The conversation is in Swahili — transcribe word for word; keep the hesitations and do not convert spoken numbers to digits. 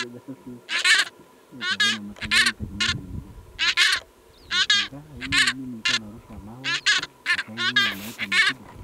sasa ndio matangazo teknolojia. Sasa hii mimi nilikuwa narusha mawe, sasa hii naita mkubwa.